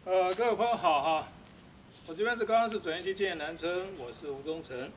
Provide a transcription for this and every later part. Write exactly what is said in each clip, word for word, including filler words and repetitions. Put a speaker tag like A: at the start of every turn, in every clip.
A: 呃，各位朋友好哈，我这边是高雄市转运区建业南村，我是吴忠诚。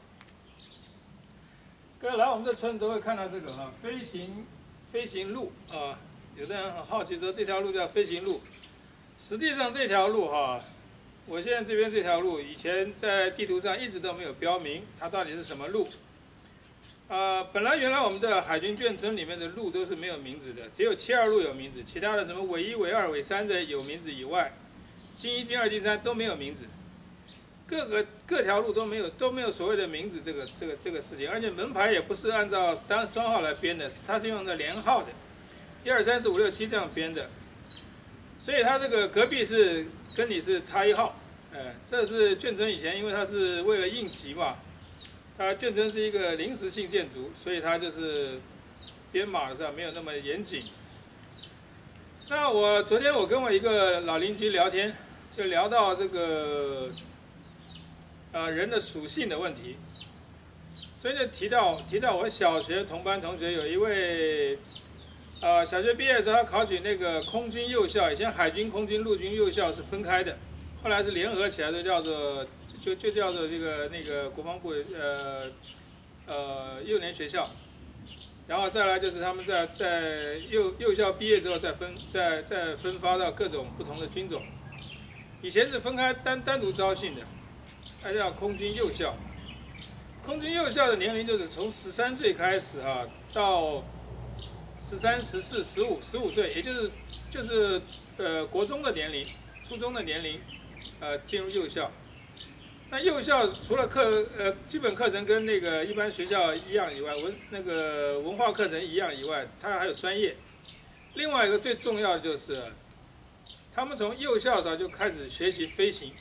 A: 各位来我们这村都会看到这个哈，飞行飞行路啊，有的人很好奇说这条路叫飞行路，实际上这条路哈，我现在这边这条路以前在地图上一直都没有标明它到底是什么路。啊、呃，本来原来我们的海军眷村里面的路都是没有名字的，只有七二路有名字，其他的什么纬一、纬二、纬三的有名字以外，京一、京二、京三都没有名字，各个各条路都没有都没有所谓的名字这个这个这个事情，而且门牌也不是按照单双号来编的，它是用的连号的，一二三四五六七这样编的，所以它这个隔壁是跟你是差一号，呃，这是眷村以前因为它是为了应急嘛。它眷村是一个临时性建筑，所以它就是编码上没有那么严谨。那我昨天我跟我一个老邻居聊天，就聊到这个呃人的属性的问题。昨天就提到提到我小学同班同学有一位，呃小学毕业的时候他考取那个空军幼校，以前海军、空军、陆军幼校是分开的，后来是联合起来的，叫做。就就叫做这个那个国防部呃呃幼年学校，然后再来就是他们在在幼幼校毕业之后再分再再分发到各种不同的军种，以前是分开单单独招训的，它叫空军幼校。空军幼校的年龄就是从十三岁开始哈、啊，到十三、十四、十五、十五岁，也就是就是呃国中的年龄、初中的年龄，呃进入幼校。那幼校除了课呃基本课程跟那个一般学校一样以外，文那个文化课程一样以外，它还有专业。另外一个最重要的就是，他们从幼校时候就开始学习飞行。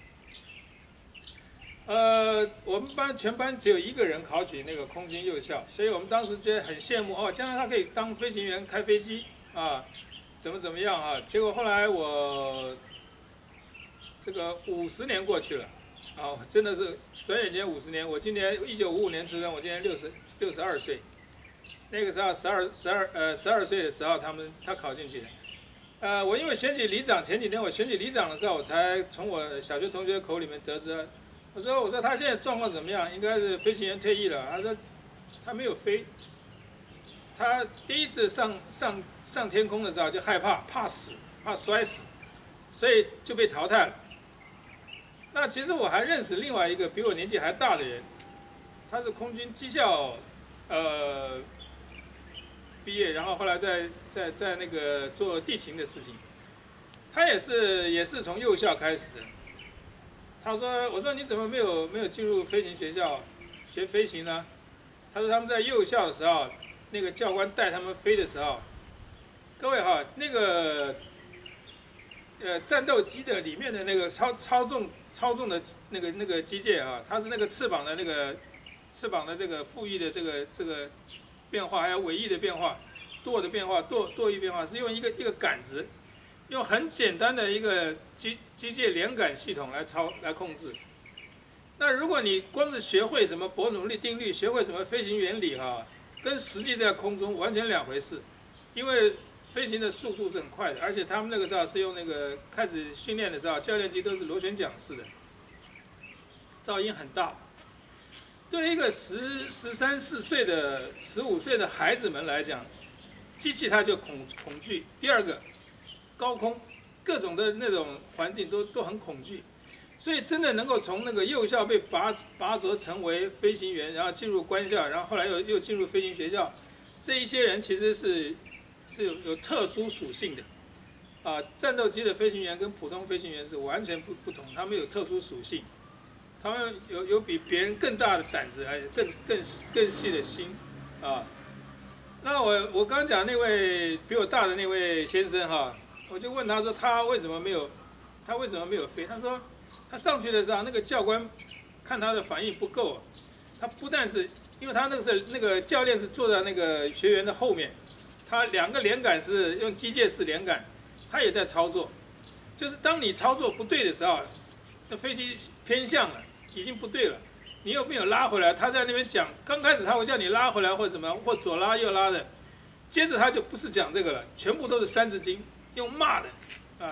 A: 呃，我们班全班只有一个人考取那个空军幼校，所以我们当时觉得很羡慕哦，将来他可以当飞行员开飞机啊，怎么怎么样啊？结果后来我这个五十年过去了。啊，真的是转眼间五十年。我今年一九五五年出生，我今年六十六十二岁。那个时候十二十二呃十二岁的时候，他们他考进去的。呃，我因为选举里长，前几天我选举里长的时候，我才从我小学同学口里面得知，我说我说他现在状况怎么样？应该是飞行员退役了。他说他没有飞，他第一次上上上天空的时候就害怕，怕死，怕摔死，所以就被淘汰了。那其实我还认识另外一个比我年纪还大的人，他是空军技校，呃，毕业，然后后来在在在那个做地勤的事情，他也是也是从幼校开始的。他说：“我说你怎么没有没有进入飞行学校学飞行呢？”他说他们在幼校的时候，那个教官带他们飞的时候，各位哈，那个。呃，战斗机的里面的那个操操纵操纵的那个那个机械啊，它是那个翅膀的那个翅膀的这个复翼的这个这个变化，还有尾翼的变化，舵的变化，舵舵翼变化，是用一个一个杆子，用很简单的一个机机械连杆系统来操来控制。那如果你光是学会什么伯努利定律，学会什么飞行原理哈、啊，跟实际在空中完全两回事，因为。飞行的速度是很快的，而且他们那个时候是用那个开始训练的时候，教练机都是螺旋桨式的，噪音很大。对于一个十十三四岁的、十五岁的孩子们来讲，机器他就恐恐惧。第二个，高空各种的那种环境都都很恐惧，所以真的能够从那个幼校被拔拔擢成为飞行员，然后进入官校，然后后来又又进入飞行学校，这一些人其实是。是有有特殊属性的，啊，战斗机的飞行员跟普通飞行员是完全不不同，他们有特殊属性，他们有有比别人更大的胆子，还有更更更细的心，啊，那我我刚讲那位比我大的那位先生哈，我就问他说他为什么没有，他为什么没有飞？他说他上去的时候那个教官看他的反应不够，他不但是因为他那个是那个教练是坐在那个学员的后面。它两个连杆是用机械式连杆，它也在操作。就是当你操作不对的时候，那飞机偏向了，已经不对了，你又没有拉回来。他在那边讲，刚开始他会叫你拉回来或者什么，或左拉右拉的，接着他就不是讲这个了，全部都是三字经，用骂的，啊、呃，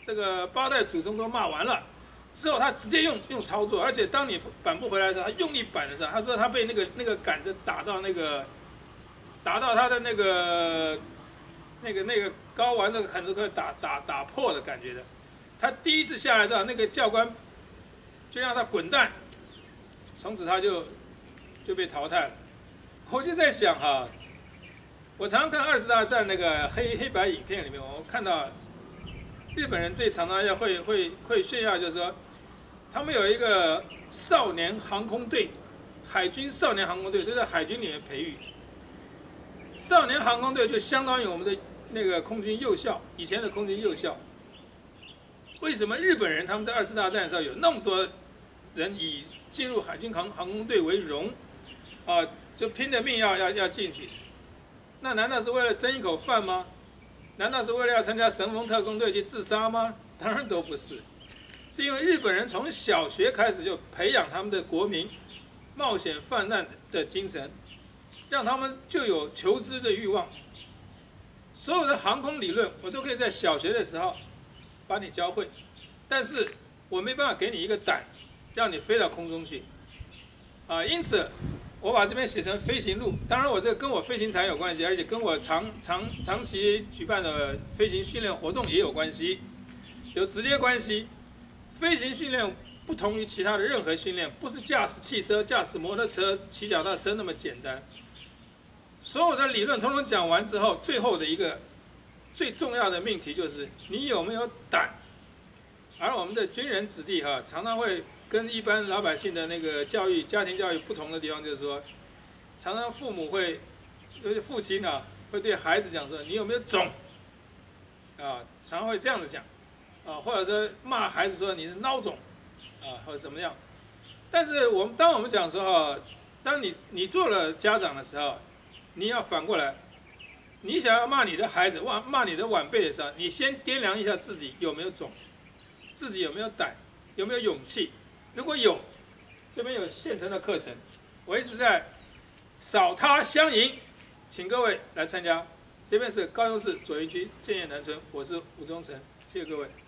A: 这个八代祖宗都骂完了之后，他直接用用操作，而且当你扳不回来的时候，他用力扳的时候，他说他被那个那个杆子打到那个打到他的那个那个那个睾丸那个坎都快打打打破的感觉的。他第一次下来之后，那个教官就让他滚蛋，从此他就就被淘汰了。我就在想哈，我常常看二次大战那个黑黑白影片里面，我看到日本人最常常要会会会炫耀，就是说他们有一个少年航空队，海军少年航空队都在海军里面培育。少年航空队就相当于我们的那个空军幼校，以前的空军幼校。为什么日本人他们在二次大战的时候有那么多人以进入海军航航空队为荣，啊，就拼了命要要要进去？那难道是为了争一口饭吗？难道是为了要参加神风特工队去自杀吗？当然都不是，是因为日本人从小学开始就培养他们的国民冒险犯难的精神，让他们就有求知的欲望。所有的航空理论，我都可以在小学的时候把你教会，但是我没办法给你一个胆，让你飞到空中去，啊，因此我把这边写成飞行录。当然，我这个跟我飞行产有关系，而且跟我长长长期举办的飞行训练活动也有关系，有直接关系。飞行训练不同于其他的任何训练，不是驾驶汽车、驾驶摩托车、骑脚踏车那么简单。所有的理论统统讲完之后，最后的一个最重要的命题就是你有没有胆。而我们的军人子弟哈，常常会跟一般老百姓的那个教育、家庭教育不同的地方，就是说，常常父母会，有些父亲啊，会对孩子讲说：“你有没有种？”啊，常常会这样子讲，啊，或者说骂孩子说你是孬种，啊，或者怎么样。但是我们当我们讲说，当你你做了家长的时候，你要反过来，你想要骂你的孩子、骂骂你的晚辈的时候，你先掂量一下自己有没有种，自己有没有胆，有没有勇气。如果有，这边有现成的课程，我一直在扫他相迎，请各位来参加。这边是高雄市左营区建业南村，我是吴忠诚，谢谢各位。